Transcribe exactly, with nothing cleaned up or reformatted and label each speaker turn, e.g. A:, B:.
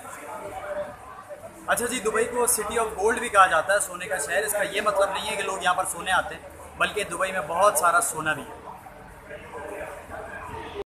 A: अच्छा जी, दुबई को सिटी ऑफ गोल्ड भी कहा जाता है, सोने का शहर। इसका ये मतलब नहीं है कि लोग यहाँ पर सोने आते हैं, बल्कि दुबई में बहुत सारा सोना भी है।